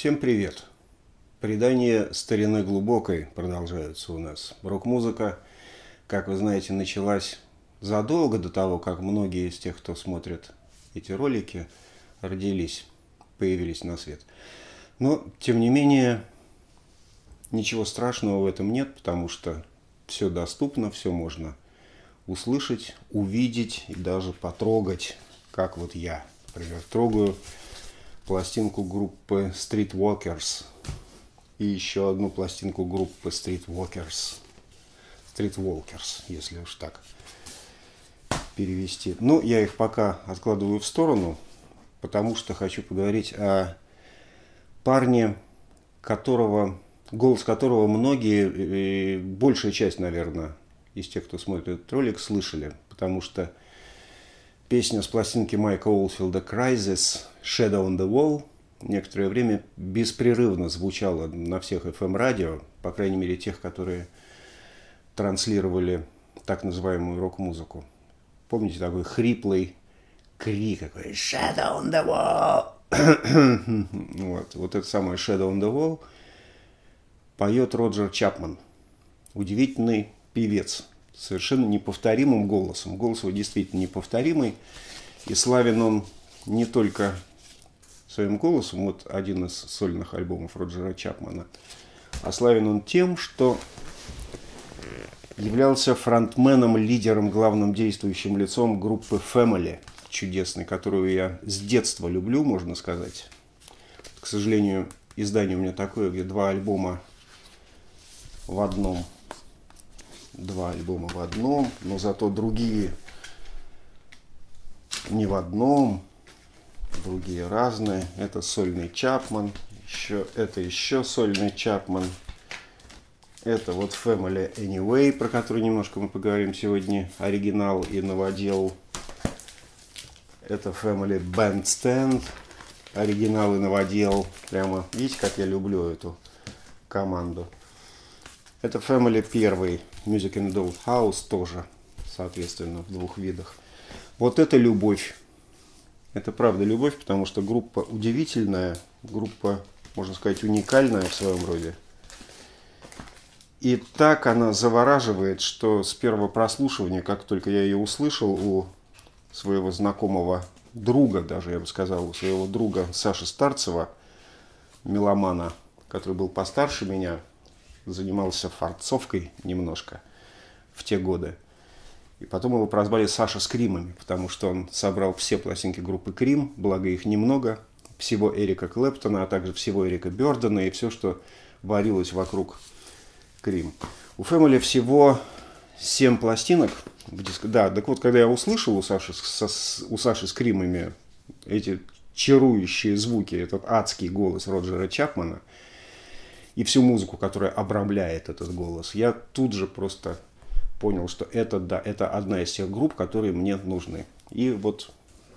Всем привет! Предания старины глубокой продолжаются у нас. Рок-музыка, как вы знаете, началась задолго до того, как многие из тех, кто смотрит эти ролики, родились, появились на свет. Но, тем не менее, ничего страшного в этом нет, потому что все доступно, все можно услышать, увидеть и даже потрогать, как вот я, например, трогаю пластинку группы Streetwalkers и еще одну пластинку группы Streetwalkers, если уж так перевести. Ну, я их пока откладываю в сторону, потому что хочу поговорить о парне, голос которого многие, и большая часть, наверное, из тех, кто смотрит этот ролик, слышали, потому что песня с пластинки Майка Олдфилда «Crisis» «Shadow on the Wall» некоторое время беспрерывно звучала на всех FM-радио, по крайней мере, тех, которые транслировали так называемую рок-музыку. Помните такой хриплый крик, такой «Shadow on the Wall». Вот это самое «Shadow on the Wall» поет Роджер Чапман. Удивительный певец, с совершенно неповторимым голосом. Голос его действительно неповторимый. И славен он не только своим голосом, вот один из сольных альбомов Роджера Чапмана, а славен он тем, что являлся фронтменом, лидером, главным действующим лицом группы Family, чудесной, которую я с детства люблю, можно сказать. К сожалению, издание у меня такое, где два альбома в одном, но зато другие не в одном, другие разные. Это сольный Чапман, это еще сольный Чапман. Это вот Family Anyway, про который немножко мы поговорим сегодня, оригинал и новодел. Это Family Bandstand, оригинал и новодел. Прямо, видите, как я люблю эту команду. Это Family первый, Music in the Dollhouse тоже, соответственно, в двух видах. Вот это любовь. Это правда любовь, потому что группа удивительная, группа, можно сказать, уникальная в своем роде. И так она завораживает, что с первого прослушивания, как только я ее услышал у своего знакомого друга, даже я бы сказал, у своего друга Саши Старцева, меломана, который был постарше меня, занимался фарцовкой немножко в те годы. И потом его прозвали Саша Скримами, потому что он собрал все пластинки группы Крим, благо их немного, всего Эрика Клэптона, а также всего Эрика Бёрдена и все, что варилось вокруг Крим. У Family всего 7 пластинок. Да, так вот, когда я услышал у Саши с Кримами эти чарующие звуки, этот адский голос Роджера Чапмана и всю музыку, которая обрамляет этот голос, я тут же просто понял, что это одна из тех групп, которые мне нужны. И вот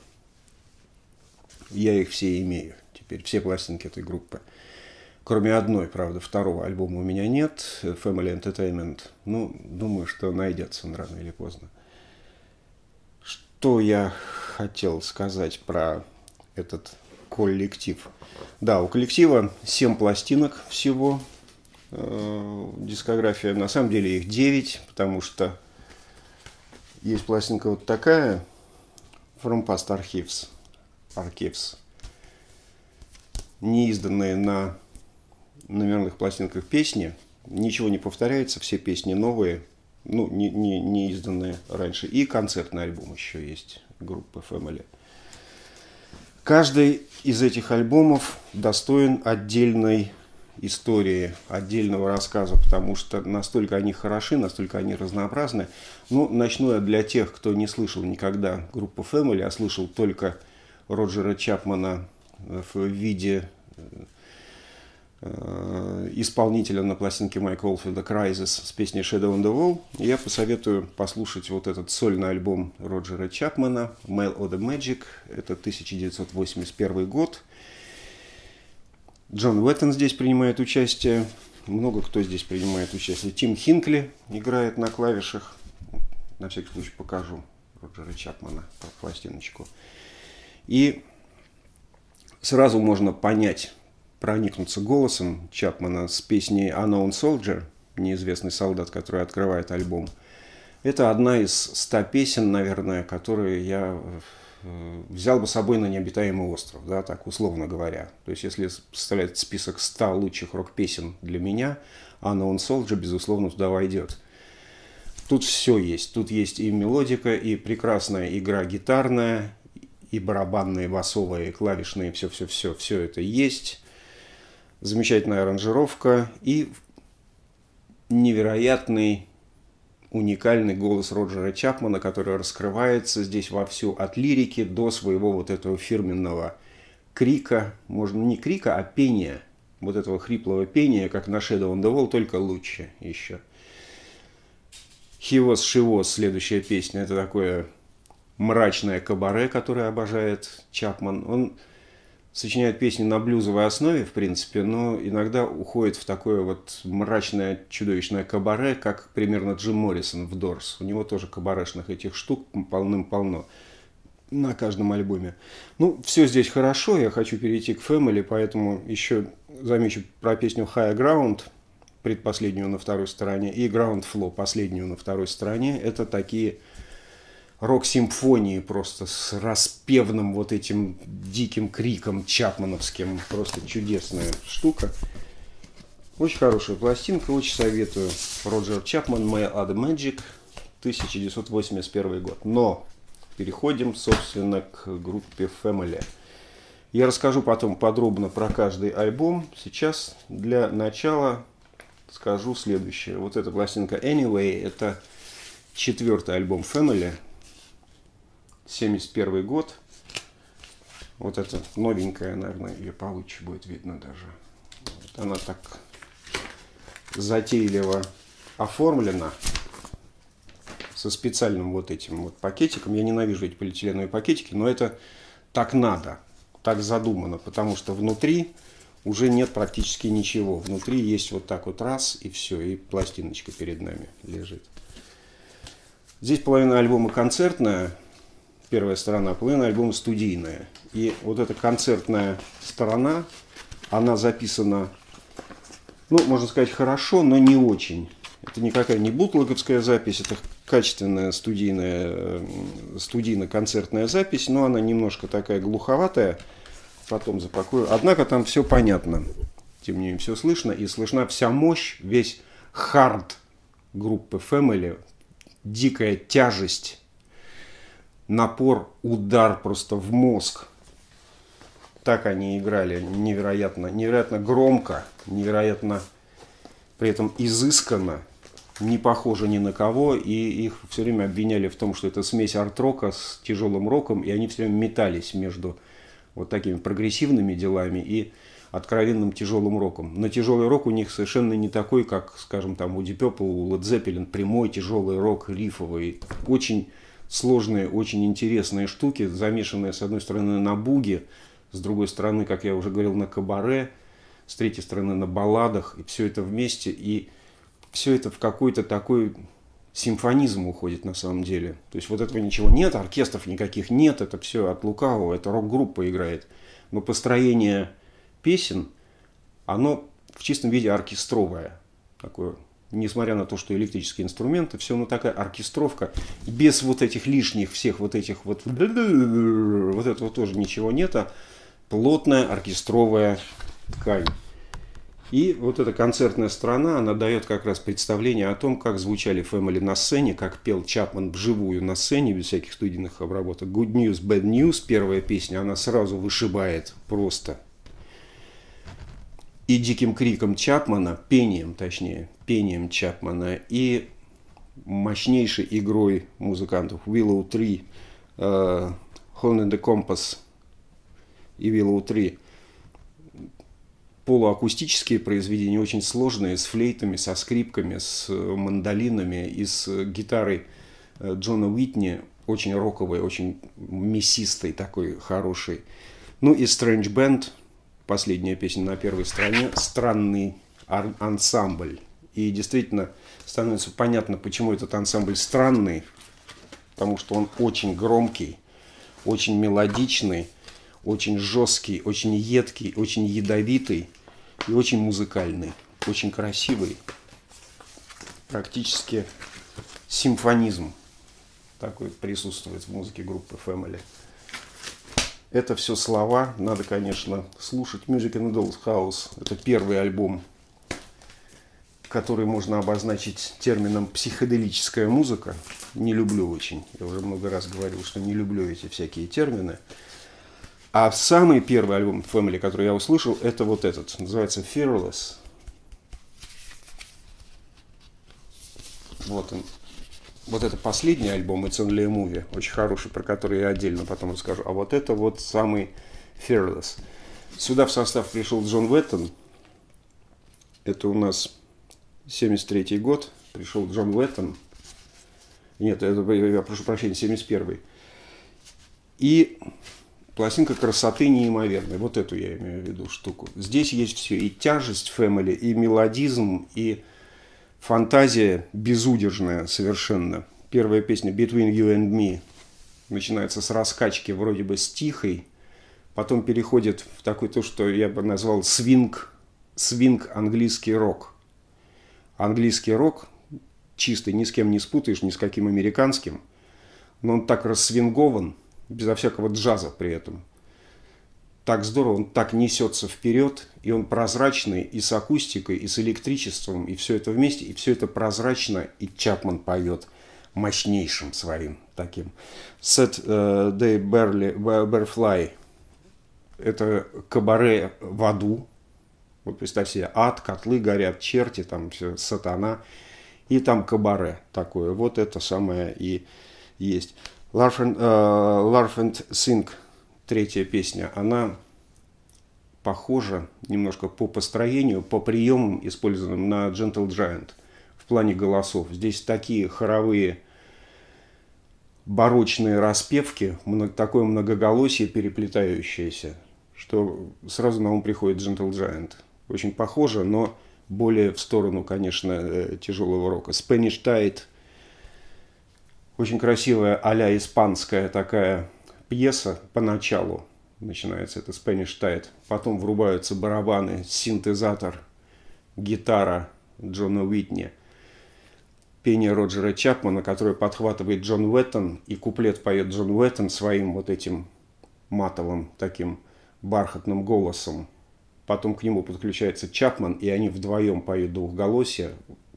я их все имею. Теперь все пластинки этой группы. Кроме одной, правда, второго альбома у меня нет. Family Entertainment. Ну, думаю, что найдется он рано или поздно. Что я хотел сказать про этот коллектив? Да, у коллектива 7 пластинок всего. Дискография, на самом деле их 9, потому что есть пластинка вот такая, From Past Archives, неизданные на номерных пластинках песни, ничего не повторяется, все песни новые, ну, не изданные раньше, и концертный альбом еще есть группы Family. Каждый из этих альбомов достоин отдельной истории, отдельного рассказа, потому что настолько они хороши, настолько они разнообразны. Ну, начну я для тех, кто не слышал никогда группу Family, а слышал только Роджера Чапмана в виде исполнителя на пластинке Майка Олдфилда «Crisis» с песней «Shadow on the Wall». Я посоветую послушать вот этот сольный альбом Роджера Чапмана «Mail of the Magic». Это 1981 год. Джон Уэттон здесь принимает участие. Много кто здесь принимает участие. Тим Хинкли играет на клавишах. На всякий случай покажу Роджера Чапмана, пластиночку. И сразу можно понять, проникнуться голосом Чапмана с песней Unknown Soldier, неизвестный солдат, который открывает альбом. Это одна из 100 песен, наверное, которые я взял бы с собой на необитаемый остров, да, так условно говоря. То есть, если составлять список 100 лучших рок-песен для меня, Unknown Soldier, безусловно, туда войдет. Тут все есть. Тут есть и мелодика, и прекрасная игра гитарная, и барабанные, басовые, и клавишные, все это есть. Замечательная аранжировка и невероятный, уникальный голос Роджера Чапмана, который раскрывается здесь вовсю от лирики до своего вот этого фирменного крика, можно не крика, а пения, вот этого хриплого пения, как на Shadow on the Wall, только лучше еще. He Was, She Was, следующая песня, это такое мрачное кабаре, которое обожает Чапман. Он сочиняет песни на блюзовой основе, в принципе, но иногда уходит в такое вот мрачное, чудовищное кабаре, как примерно Джим Моррисон в Doors. У него тоже кабарешных этих штук полным-полно на каждом альбоме. Ну, все здесь хорошо, я хочу перейти к Family, поэтому еще замечу про песню High Ground, предпоследнюю на второй стороне, и Ground Floor, последнюю на второй стороне. Это такие рок-симфонии просто с распевным вот этим диким криком чапмановским. Просто чудесная штука. Очень хорошая пластинка, очень советую. Роджер Чапман, My Other Magic, 1981 год. Но переходим, собственно, к группе Family. Я расскажу потом подробно про каждый альбом. Сейчас для начала скажу следующее. Вот эта пластинка Anyway, это 4-й альбом Family, 71 год. Вот это новенькая, наверное, ее получше будет видно даже. Вот она так затейливо оформлена со специальным вот этим вот пакетиком. Я ненавижу эти полиэтиленовые пакетики, но это так надо, так задумано, потому что внутри уже нет практически ничего. Внутри есть вот так вот раз, и все, и пластиночка перед нами лежит. Здесь половина альбома концертная, первая сторона, половина альбома студийная. И вот эта концертная сторона, она записана, ну, можно сказать, хорошо, но не очень. Это никакая не бутлоговская запись, это качественная студийно-концертная запись, но она немножко такая глуховатая. Потом запакую. Однако там все понятно. Тем не менее, все слышно. И слышна вся мощь, весь хард группы Family. Дикая тяжесть, напор, удар просто в мозг. Так они играли невероятно громко, невероятно при этом изысканно, не похоже ни на кого. И их все время обвиняли в том, что это смесь арт-рока с тяжелым роком. И они все время метались между вот такими прогрессивными делами и откровенным тяжелым роком. Но тяжелый рок у них совершенно не такой, как, скажем, там у Deep Purple, у Led Zeppelin, прямой тяжелый рок, рифовый. Очень сложные, очень интересные штуки, замешанные с одной стороны на буге, с другой стороны, как я уже говорил, на кабаре, с третьей стороны на балладах, и все это вместе, и все это в какой-то такой симфонизм уходит на самом деле. То есть вот этого ничего нет, оркестров никаких нет, это все от лукавого, это рок-группа играет. Но построение песен, оно в чистом виде оркестровое. Такое, несмотря на то, что электрические инструменты, все равно такая оркестровка. Без вот этих лишних всех вот этих вот этого тоже ничего нет, а плотная оркестровая ткань. И вот эта концертная сторона, она дает как раз представление о том, как звучали Family на сцене, как пел Чапман вживую на сцене, без всяких студийных обработок. Good News, Bad News, первая песня, она сразу вышибает просто. И диким криком Чапмана, пением Чапмана, и мощнейшей игрой музыкантов Willow Tree, Hole in the Compass и Willow Tree. Полуакустические произведения, очень сложные, с флейтами, со скрипками, с мандолинами и с гитарой Джона Уитни, очень роковой, очень мясистой, такой хороший. Ну и Strange Band, последняя песня на первой стороне, странный ансамбль. И действительно становится понятно, почему этот ансамбль странный, потому что он очень громкий, очень мелодичный, очень жесткий, очень едкий, очень ядовитый и очень музыкальный, очень красивый, практически симфонизм такой присутствует в музыке группы Family. Это все слова, надо, конечно, слушать. Music in the Doll's House – это первый альбом, который можно обозначить термином психоделическая музыка. Не люблю очень, я уже много раз говорил, что не люблю эти всякие термины. А самый первый альбом Family, который я услышал, это вот этот, называется Fearless. Вот он. Вот это последний альбом, It's Only a Movie, очень хороший, про который я отдельно потом расскажу. А вот это вот самый Fearless. Сюда в состав пришел Джон Уэттон. Это у нас 73-й год. Пришел Джон Уэттон. Нет, это, я прошу прощения, 71-й. И пластинка красоты неимоверной. Вот эту я имею в виду штуку. Здесь есть все. И тяжесть Family, и мелодизм, и фантазия безудержная совершенно. Первая песня Between You and Me начинается с раскачки вроде бы с тихой, потом переходит в такой то, что я бы назвал свинг английский рок. Английский рок чистый, ни с кем не спутаешь, ни с каким американским, но он так рассвингован, безо всякого джаза при этом. Так здорово, он так несется вперед, и он прозрачный и с акустикой, и с электричеством, и все это вместе, и все это прозрачно, и Чапман поет мощнейшим своим таким. Set Day Barefly – это кабаре в аду. Вот представь себе, ад, котлы горят, черти, там все, сатана, и там кабаре такое. Вот это самое и есть. Laugh and Sing. Третья песня, она похожа немножко по построению, по приемам, использованным на Gentle Giant в плане голосов. Здесь такие хоровые барочные распевки, такое многоголосие переплетающееся, что сразу на ум приходит Gentle Giant. Очень похоже, но более в сторону, конечно, тяжелого рока. Spanish Tide, очень красивая а-ля испанская такая пьеса поначалу, начинается это Spanish Tide, потом врубаются барабаны, синтезатор, гитара Джона Уитни, пение Роджера Чапмана, которое подхватывает Джон Уэттон, и куплет поет Джон Уэттон своим вот этим матовым таким бархатным голосом. Потом к нему подключается Чапман, и они вдвоем поют двухголосие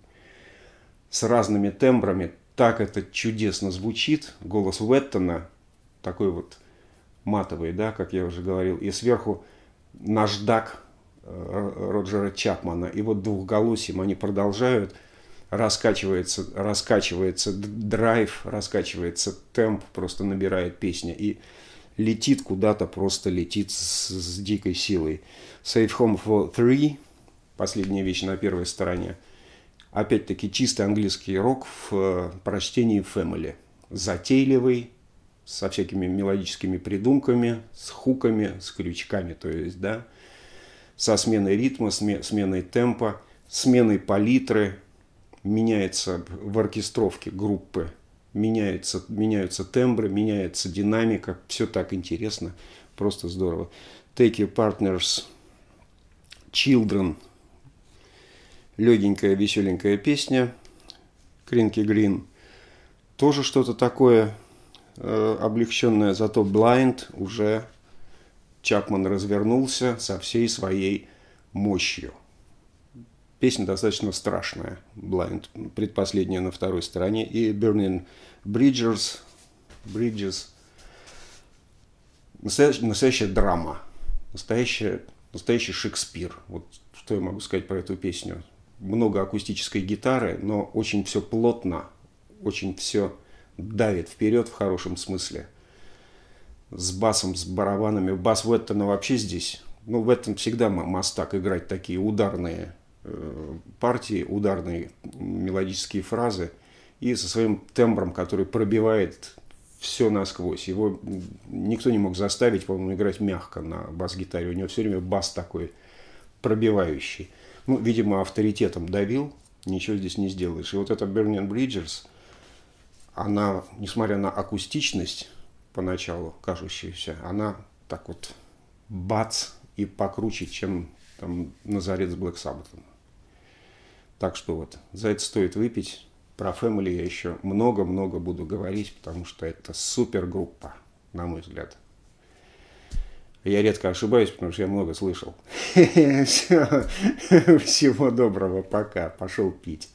с разными тембрами. Так это чудесно звучит. Голос Уэттона такой вот матовый, да, как я уже говорил, и сверху наждак Роджера Чапмана. И вот двухголосием они продолжают, раскачивается драйв, раскачивается темп, просто набирает песня и летит куда-то, просто летит с дикой силой. Save Home for Three, последняя вещь на первой стороне. Опять-таки чистый английский рок в прочтении Family. Затейливый, со всякими мелодическими придумками, с хуками, с крючками, то есть, да, со сменой ритма, сменой темпа, сменой палитры, меняется в оркестровке группы, меняются тембры, меняется динамика, все так интересно, просто здорово. Take Your Partners, Children, легенькая, веселенькая песня, Кринки Грин, тоже что-то такое облегченное, зато Blind уже Чапман развернулся со всей своей мощью. Песня достаточно страшная, Blind, предпоследняя на второй стороне, и Burning Bridges, настоящая драма, настоящий Шекспир. Вот что я могу сказать про эту песню. Много акустической гитары, но очень все плотно, очень все давит вперед в хорошем смысле. С басом, с барабанами. Бас Уэттона вообще здесь. Ну, в этом всегда мастак играть такие ударные партии, ударные мелодические фразы. И со своим тембром, который пробивает все насквозь. Его никто не мог заставить, по-моему, играть мягко на бас-гитаре. У него все время бас такой пробивающий. Ну, видимо, авторитетом давил. Ничего здесь не сделаешь. И вот эта Burning Bridges, она, несмотря на акустичность поначалу кажущуюся, она так вот бац и покруче, чем там Назарет с Black Sabbath. Так что вот, за это стоит выпить. Про Family я еще много-много буду говорить, потому что это супер группа, на мой взгляд. Я редко ошибаюсь, потому что я много слышал. Всего доброго, пока. Пошел пить.